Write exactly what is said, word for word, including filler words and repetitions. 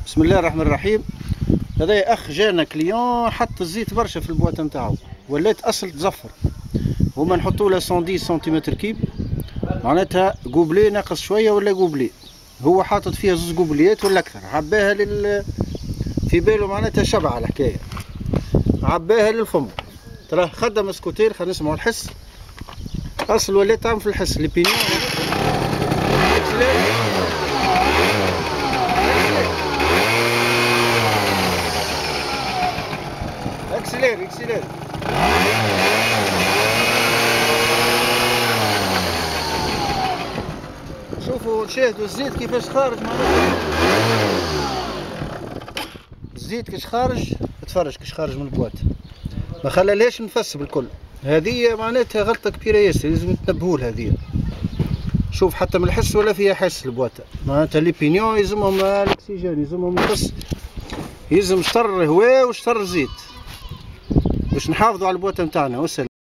بسم الله الرحمن الرحيم. هذا اخ جانا كليون حط الزيت برشا في البواط نتاعو، ولات اصل تزفر. هما نحطوا له مية وعشرين سنتيمتر كيب، معناتها قوبلي ناقص شويه ولا قوبلي. هو حاطط فيها زوج قوبليات ولا اكثر، عباها لل في باله معناتها شبع الحكايه، عباها للفم. تراه خدم سكوتير. خلينا نسمعوا الحس. اصل ولات تعمل في الحس لي بينيون. اكسلير اكسلير. شوفوا نشاهدوا الزيت كيفاش خارج. معناتها الزيت كيش خارج، تفرج كيش خارج من البواط، ما خلالهاش نفس بالكل. هذه معناتها غلطه كبيره ياسر، لازم تنبهوا لها هذه. شوف حتى من الحس ولا فيها حس البواطه، معناتها لي بينيون يلزمهم الاكسجين، يلزمهم نفس، يلزم شطر هواء وشطر زيت باش نحافظوا على البواطه نتاعنا. والسلام.